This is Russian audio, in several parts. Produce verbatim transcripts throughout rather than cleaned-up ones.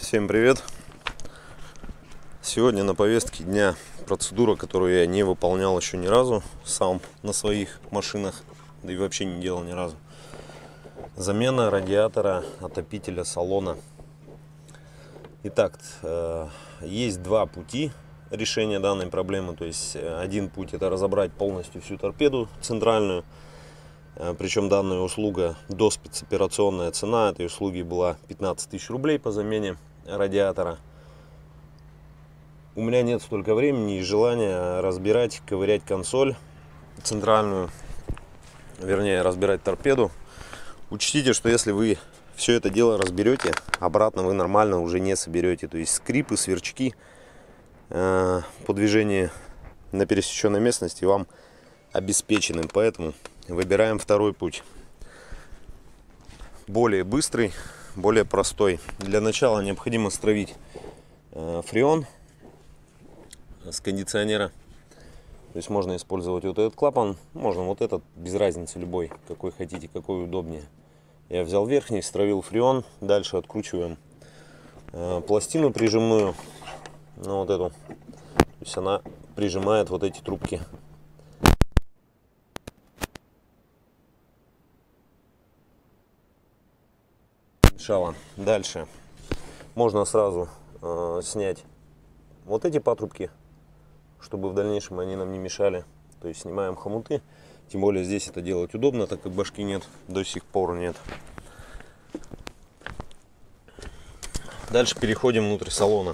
Всем привет! Сегодня на повестке дня процедура, которую я не выполнял еще ни разу сам на своих машинах, да и вообще не делал ни разу. Замена радиатора отопителя салона. Итак, есть два пути решения данной проблемы. То есть один путь — это разобрать полностью всю торпеду центральную. Причем данная услуга, до спецоперационная цена этой услуги была пятнадцать тысяч рублей по замене радиатора. У меня нет столько времени и желания разбирать, ковырять консоль центральную, вернее разбирать торпеду. Учтите, что если вы все это дело разберете, обратно вы нормально уже не соберете. То есть скрипы, сверчки э, по движению на пересеченной местности вам обеспечены. Поэтому выбираем второй путь. Более быстрый, более простой. Для начала необходимо стравить э, фреон с кондиционера. То есть можно использовать вот этот клапан, можно вот этот, без разницы, любой, какой хотите, какой удобнее. Я взял верхний, стравил фреон. Дальше откручиваем э, пластину прижимную, ну, вот эту. То есть она прижимает вот эти трубки. Мешало. Дальше можно сразу э, снять вот эти патрубки, чтобы в дальнейшем они нам не мешали. То есть снимаем хомуты. Тем более здесь это делать удобно, так как башки нет, до сих пор нет. Дальше переходим внутрь салона.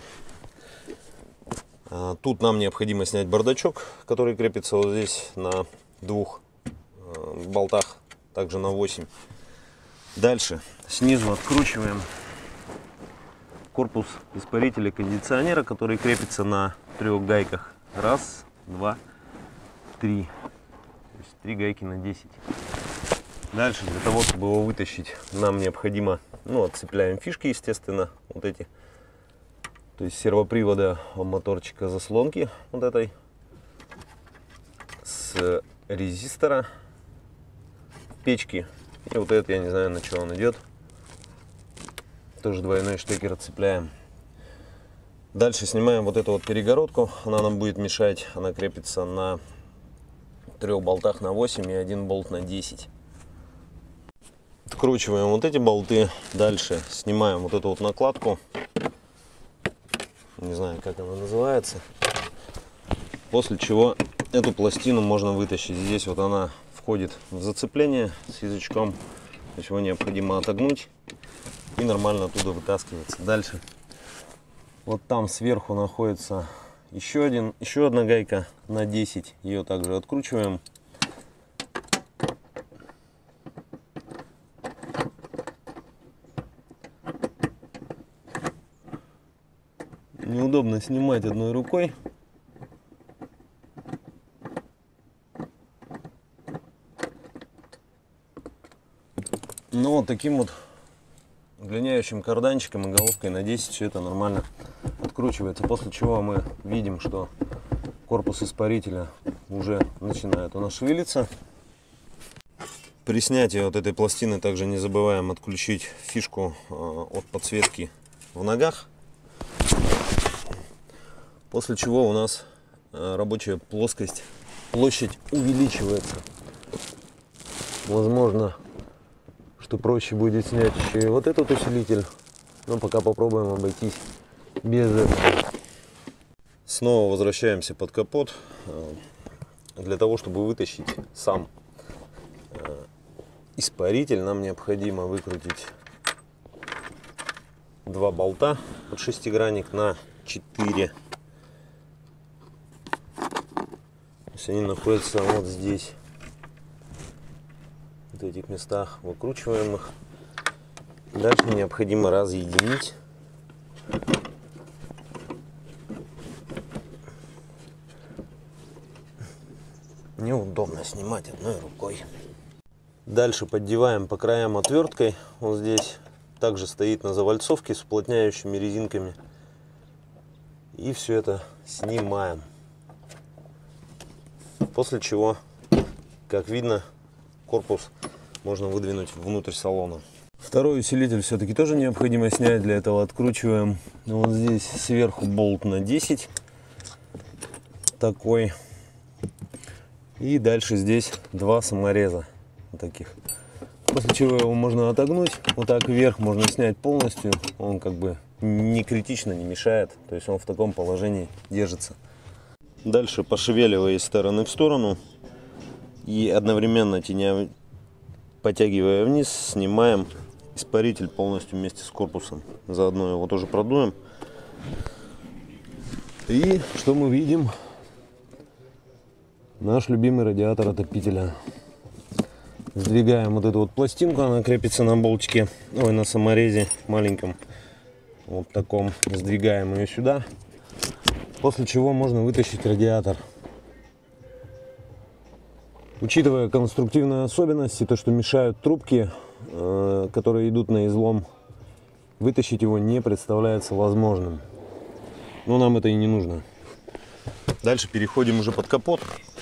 А, тут нам необходимо снять бардачок, который крепится вот здесь на двух э, болтах, также на восемь. Дальше снизу откручиваем корпус испарителя кондиционера, который крепится на трех гайках. Раз, два, три. То есть три гайки на десять. Дальше для того, чтобы его вытащить, нам необходимо, ну, отцепляем фишки, естественно, вот эти. То есть сервопривода моторчика заслонки вот этой, с резистора печки. И вот это, я не знаю, на что он идет. Тоже двойной штекер отцепляем. Дальше снимаем вот эту вот перегородку. Она нам будет мешать. Она крепится на трех болтах на восемь и один болт на десять. Откручиваем вот эти болты. Дальше снимаем вот эту вот накладку. Не знаю, как она называется. После чего эту пластину можно вытащить. Здесь вот она входит в зацепление с язычком, то есть его необходимо отогнуть и нормально оттуда вытаскивается. Дальше вот там сверху находится еще один еще одна гайка на десять, ее также откручиваем. Неудобно снимать одной рукой. Но вот таким вот удлиняющим карданчиком и головкой на десять все это нормально откручивается. После чего мы видим, что корпус испарителя уже начинает у нас шевелиться. При снятии вот этой пластины также не забываем отключить фишку от подсветки в ногах. После чего у нас рабочая плоскость, площадь увеличивается. Возможно, что проще будет снять еще и вот этот усилитель, но пока попробуем обойтись без этого. Снова возвращаемся под капот. Для того, чтобы вытащить сам испаритель, нам необходимо выкрутить два болта под шестигранник на четыре. То есть они находятся вот здесь, в этих местах. Выкручиваем их. Дальше необходимо разъединить. Неудобно снимать одной рукой. Дальше поддеваем по краям отверткой. Вот здесь также стоит на завальцовке с уплотняющими резинками. И все это снимаем. После чего, как видно, корпус можно выдвинуть внутрь салона. Второй усилитель все-таки тоже необходимо снять. Для этого откручиваем вот здесь сверху болт на десять. Такой. И дальше здесь два самореза таких. После чего его можно отогнуть. Вот так вверх можно снять полностью. Он как бы не критично не мешает. То есть он в таком положении держится. Дальше, пошевеливая из стороны в сторону и одновременно теня, потягивая вниз, снимаем испаритель полностью вместе с корпусом. Заодно его тоже продуем. И что мы видим? Наш любимый радиатор отопителя. Сдвигаем вот эту вот пластинку, она крепится на болтике, ой, на саморезе маленьком, вот таком. Сдвигаем ее сюда, после чего можно вытащить радиатор. Учитывая конструктивные особенности, то, что мешают трубки, э, которые идут на излом, вытащить его не представляется возможным. Но нам это и не нужно. Дальше переходим уже под капот.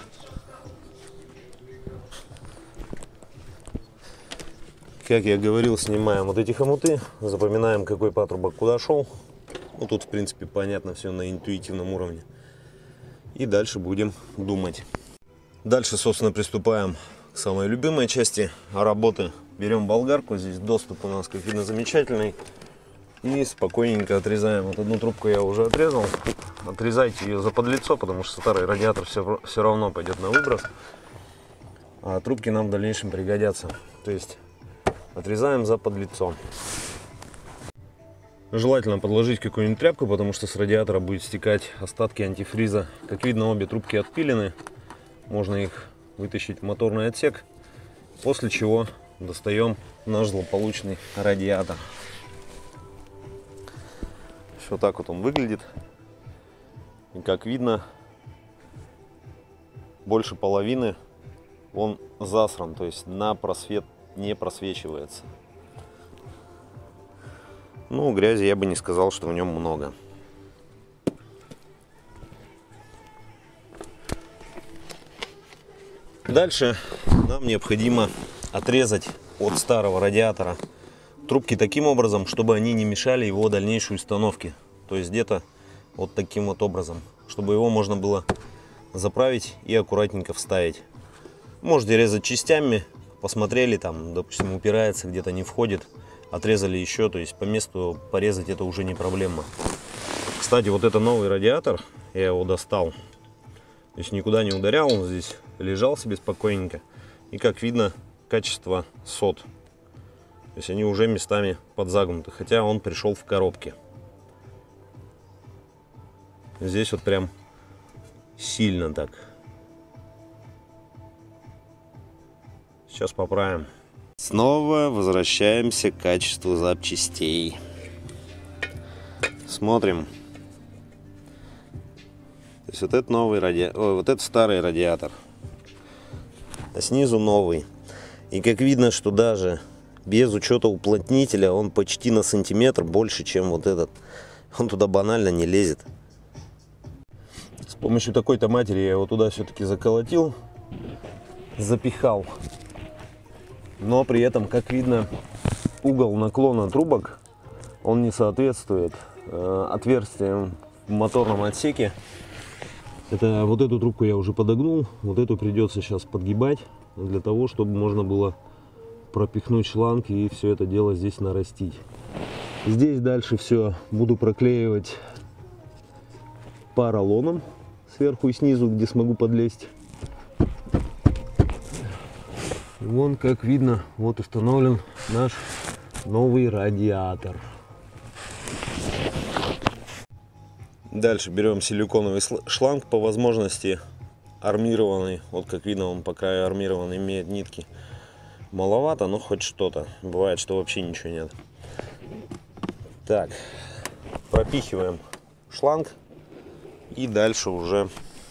Как я говорил, снимаем вот эти хомуты, запоминаем, какой патрубок куда шел. Ну, тут, в принципе, понятно все на интуитивном уровне. И дальше будем думать. Дальше, собственно, приступаем к самой любимой части работы. Берем болгарку, здесь доступ у нас, как видно, замечательный. И спокойненько отрезаем. Вот одну трубку я уже отрезал. Отрезайте ее за подлицо, потому что старый радиатор все, все равно пойдет на выброс. А трубки нам в дальнейшем пригодятся. То есть отрезаем за подлицо. Желательно подложить какую-нибудь тряпку, потому что с радиатора будет стекать остатки антифриза. Как видно, обе трубки отпилены. Можно их вытащить в моторный отсек. После чего достаем наш злополучный радиатор. Вот так вот он выглядит. И как видно, больше половины он засран, то есть на просвет не просвечивается. Ну, грязи я бы не сказал, что в нем много. Дальше нам необходимо отрезать от старого радиатора трубки таким образом, чтобы они не мешали его дальнейшей установке. То есть где-то вот таким вот образом, чтобы его можно было заправить и аккуратненько вставить. Можете резать частями, посмотрели, там, допустим, упирается, где-то не входит, отрезали еще, то есть по месту порезать это уже не проблема. Кстати, вот это новый радиатор, я его достал, то есть никуда не ударял, он здесь лежал себе спокойненько. И как видно, качество сот. То есть они уже местами подзагнуты, хотя он пришел в коробке. Здесь вот прям сильно так. Сейчас поправим. Снова возвращаемся к качеству запчастей. Смотрим. То есть вот это новый радиатор, ой, вот это старый радиатор. А снизу новый. И как видно, что даже без учета уплотнителя он почти на сантиметр больше, чем вот этот. Он туда банально не лезет. С помощью такой-то матери я его туда все-таки заколотил, запихал. Но при этом, как видно, угол наклона трубок, он не соответствует э, отверстиям в моторном отсеке. Это вот эту трубку я уже подогнул, вот эту придется сейчас подгибать, для того, чтобы можно было пропихнуть шланг и все это дело здесь нарастить. Здесь дальше все буду проклеивать поролоном сверху и снизу, где смогу подлезть. Вон, как видно, вот установлен наш новый радиатор. Дальше берем силиконовый шланг, по возможности армированный. Вот как видно, он по краю армированный, имеет нитки. Маловато, но хоть что-то. Бывает, что вообще ничего нет. Так, пропихиваем шланг и дальше уже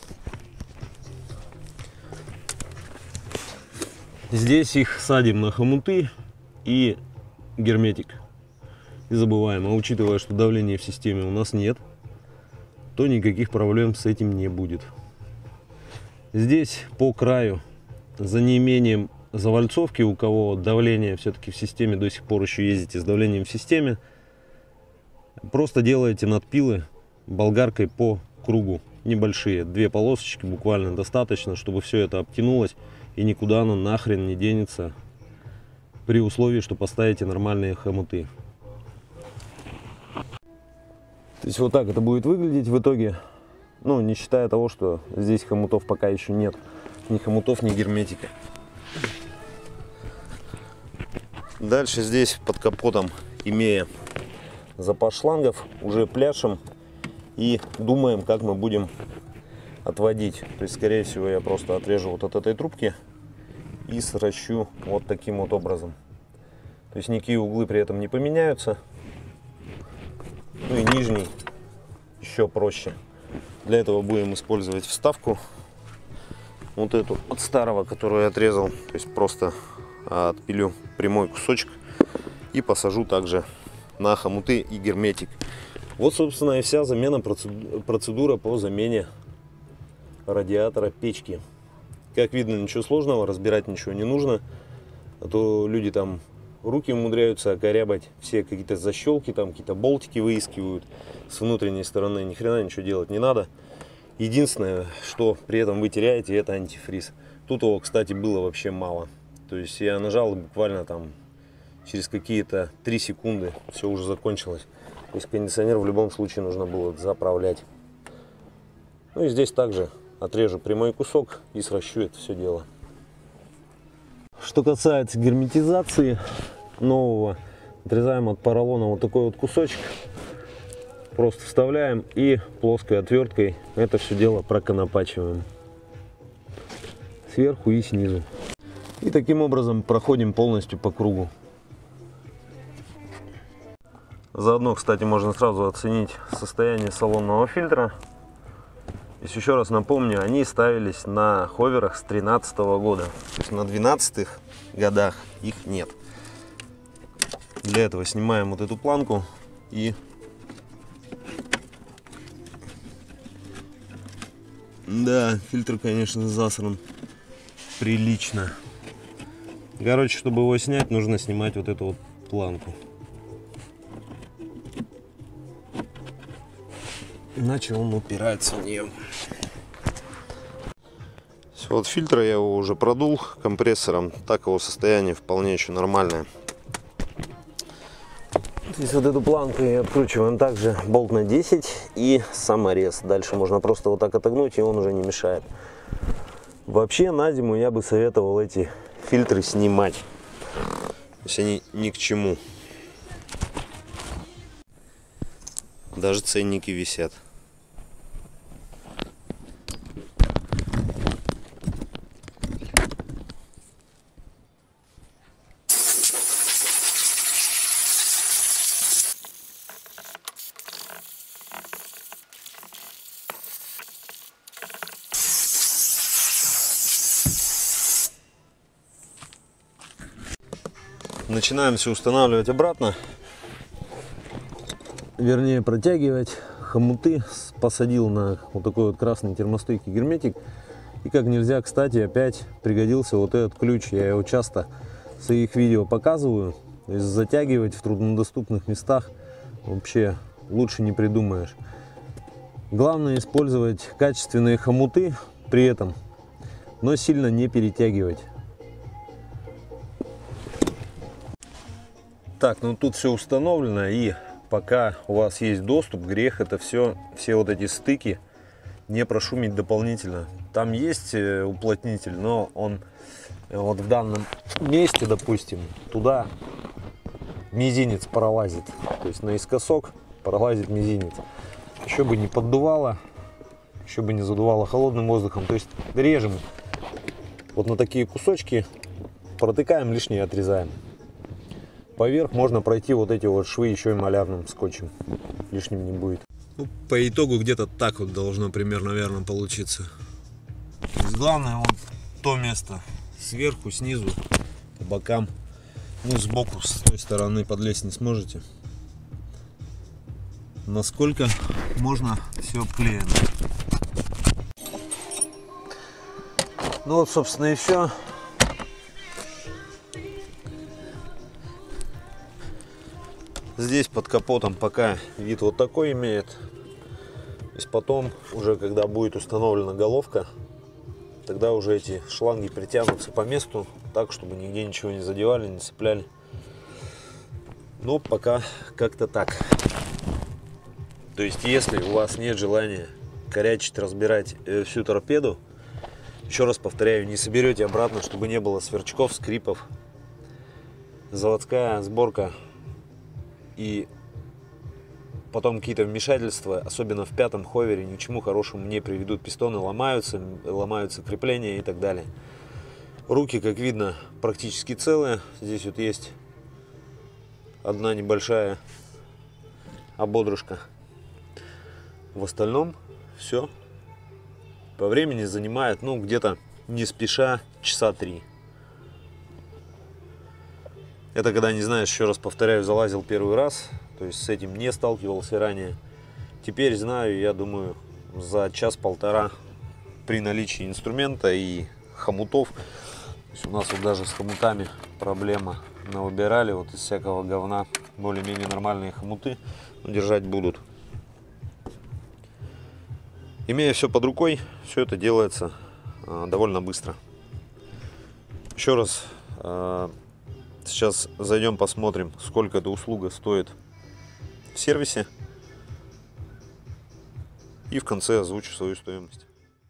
здесь их садим на хомуты и герметик. Не забываем, а учитывая, что давления в системе у нас нет, то никаких проблем с этим не будет. Здесь по краю, за неимением завальцовки, у кого давление все-таки в системе, до сих пор еще ездите с давлением в системе, просто делаете надпилы болгаркой по кругу. Небольшие, две полосочки буквально достаточно, чтобы все это обтянулось и никуда оно нахрен не денется, при условии, что поставите нормальные хомуты. То есть вот так это будет выглядеть в итоге, ну, не считая того, что здесь хомутов пока еще нет, ни хомутов, ни герметика. Дальше здесь под капотом, имея запас шлангов, уже пляшем и думаем, как мы будем отводить. То есть, скорее всего, я просто отрежу вот от этой трубки и сращу вот таким вот образом. То есть никакие углы при этом не поменяются. Ну и нижний еще проще. Для этого будем использовать вставку вот эту от старого, которую я отрезал. То есть просто отпилю прямой кусочек и посажу также на хомуты и герметик. Вот, собственно, и вся замена, процедура по замене радиатора печки. Как видно, ничего сложного, разбирать ничего не нужно. А то люди там руки умудряются окорябать, все какие-то защелки, там какие-то болтики выискивают с внутренней стороны. Ни хрена ничего делать не надо. Единственное, что при этом вы теряете, это антифриз. Тут его, кстати, было вообще мало. То есть я нажал, буквально там через какие-то три секунды все уже закончилось. То есть кондиционер в любом случае нужно было заправлять. Ну и здесь также отрежу прямой кусок и сращу это все дело. Что касается герметизации нового, отрезаем от поролона вот такой вот кусочек. Просто вставляем и плоской отверткой это все дело проконопачиваем сверху и снизу. И таким образом проходим полностью по кругу. Заодно, кстати, можно сразу оценить состояние салонного фильтра. Если еще раз напомню, они ставились на ховерах с две тысячи тринадцатого года. То есть на двенадцатых годах их нет. Для этого снимаем вот эту планку и да, фильтр, конечно, засран прилично. Короче, чтобы его снять, нужно снимать вот эту вот планку. Иначе он упирается в нее. Вот фильтр я его уже продул компрессором. Так его состояние вполне еще нормальное. Здесь вот эту планку и откручиваем также болт на десять и саморез. Дальше можно просто вот так отогнуть, и он уже не мешает. Вообще на зиму я бы советовал эти фильтры снимать. То есть они ни к чему. Даже ценники висят. Начинаем все устанавливать обратно, вернее протягивать хомуты. Посадил на вот такой вот красный термостойкий герметик. И как нельзя кстати опять пригодился вот этот ключ. Я его часто в своих видео показываю. То есть затягивать в труднодоступных местах вообще лучше не придумаешь. Главное использовать качественные хомуты при этом, но сильно не перетягивать. Так, ну тут все установлено, и пока у вас есть доступ, грех это все, все вот эти стыки не прошумить дополнительно. Там есть уплотнитель, но он вот в данном месте, допустим, туда мизинец пролазит. То есть наискосок пролазит мизинец. Еще бы не поддувало, еще бы не задувало холодным воздухом. То есть режем вот на такие кусочки, протыкаем, лишнее отрезаем. Поверх можно пройти вот эти вот швы еще и малярным скотчем. Лишним не будет. Ну, по итогу где-то так вот должно примерно, наверное, получиться. То есть главное вот то место сверху, снизу, по бокам. Ну, сбоку, с той стороны подлезть не сможете. Насколько можно все обклеено. Ну вот, собственно, и все. Здесь под капотом пока вид вот такой имеет. То есть потом, уже когда будет установлена головка, тогда уже эти шланги притянутся по месту, так, чтобы нигде ничего не задевали, не цепляли. Но пока как-то так. То есть, если у вас нет желания корячить, разбирать всю торпеду, еще раз повторяю, не соберете обратно, чтобы не было сверчков, скрипов. Заводская сборка и потом какие-то вмешательства, особенно в пятом ховере, ни к чему хорошему не приведут. Пистоны ломаются, ломаются крепления и так далее. Руки, как видно, практически целые. Здесь вот есть одна небольшая ободрушка. В остальном все по времени занимает, ну, где-то не спеша часа три. Это когда, не знаешь, еще раз повторяю, залазил первый раз, то есть с этим не сталкивался ранее. Теперь знаю, я думаю, за час-полтора при наличии инструмента и хомутов. То есть у нас вот даже с хомутами проблема. Навыбирали вот из всякого говна более-менее нормальные хомуты, но держать будут. Имея все под рукой, все это делается э, довольно быстро. Еще раз, э, сейчас зайдем посмотрим, сколько эта услуга стоит в сервисе. И в конце озвучу свою стоимость.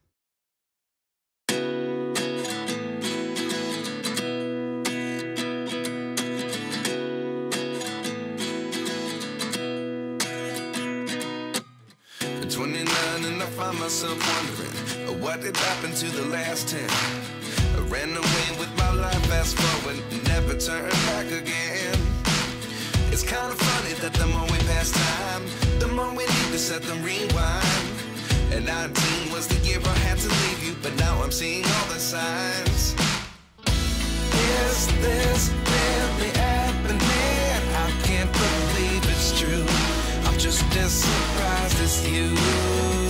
twenty-nine and I find myself wondering what did happen to the last ten. I ran away with my life, fast forward, never turn back again. It's kind of funny that the more we pass time, the more we need to set them rewind. And nineteen was the year I had to leave you, but now I'm seeing all the signs. Is this really happening? I can't believe it's true. I'm just as surprised as you.